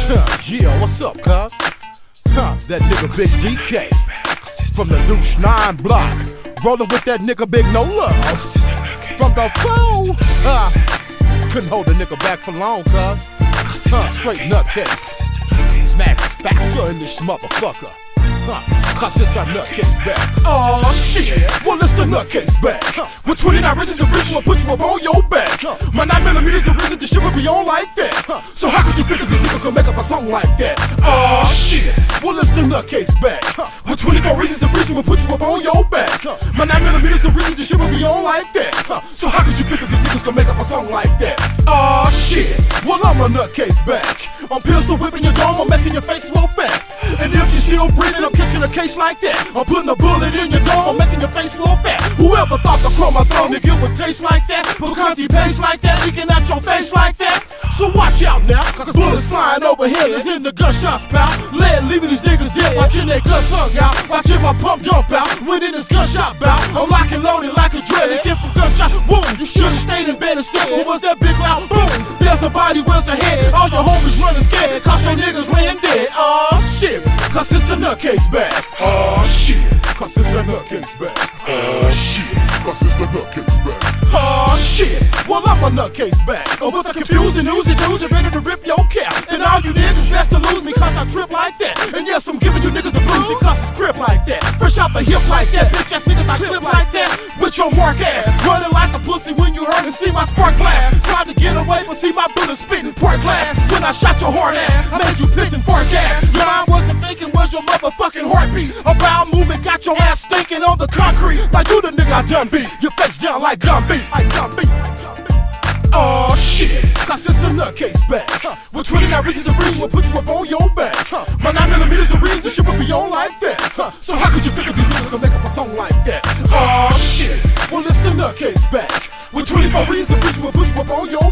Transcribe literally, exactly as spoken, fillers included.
Yeah, what's up, cuz? Huh, that nigga Big D K from the douche nine block, rolling with that nigga Big No Love from the phone. Uh, couldn't hold a nigga back for long, cuz. Huh, straight Nut Case Max Factor in this motherfucker. Huh, cause it's got Nut Case Bacc. Oh shit, well it's the Nut Case Bacc. With twenty-nine riches, the reason will put you up on your back. My nine millimeters, the reason this shit will be on like that. So how could you figure these niggas gonna make up a song like that? Oh shit, well it's the Nut Case Bacc. With twenty-four reasons, the reason will put you up on your back. My nine millimeters, the reason this shit will be on like that. So how could you figure these niggas gonna make up a song like that? Oh shit, well I'm a Nut Case Bacc. I'm pistol whipping your dome, I'm making your face more fat. And if you still breathing, I'm catching a case like that. I'm putting a bullet in your dome, I'm making your face more fat. Whoever thought the chrome my throne nigga would taste like that? Pocahontas paste like that, leaking out your face like that. So watch out now, cause bullets flying over here. It's in the gunshots, pal. Lead leaving these niggas dead, watching their guns hung out, watching my pump dump out. Winning this gunshot bout, I'm lock and loaded like a dread. Again from gunshots, boom. You should've stayed in bed instead. What was that big loud boom? There's a body, where's the head? All your homies running scared, cause your niggas laying dead. Oh shit, cause it's the Nut Case Bacc. Oh shit, cause it's the Nut Case Bacc. Oh shit, cause it's the Nut Case Bacc. Oh shit, well I'm a Nut Case Bacc. Oh, with a confusing oozy doozy ready to rip your cap. And all you niggas best to lose me cause I trip like that. And yes, I'm giving you niggas the blues because it's grip like that. Fresh out the hip like that, bitch ass niggas I clip like that. With your mark ass, running like a pussy when you heard and see my spark blast. Tried to get away but see my bullet spitting pork glass. When I shot your hard ass, I made you pissing for gas. Your I wasn't thinking was your motherfucking heartbeat. A bowel movement got your ass stinking on the concrete. Like you the nigga I done beat, your face down like gun beat. Like gun beat. Oh shit, cause it's the Nut Case Bacc. With twenty-nine reasons, the reason will put you up on your back. My nine millimeters, the reason shit will be on like that. So how could you figure these niggas gonna make up a song like that? Oh shit, well it's the Nut Case Bacc. With twenty-four reasons, the reason will put you up on your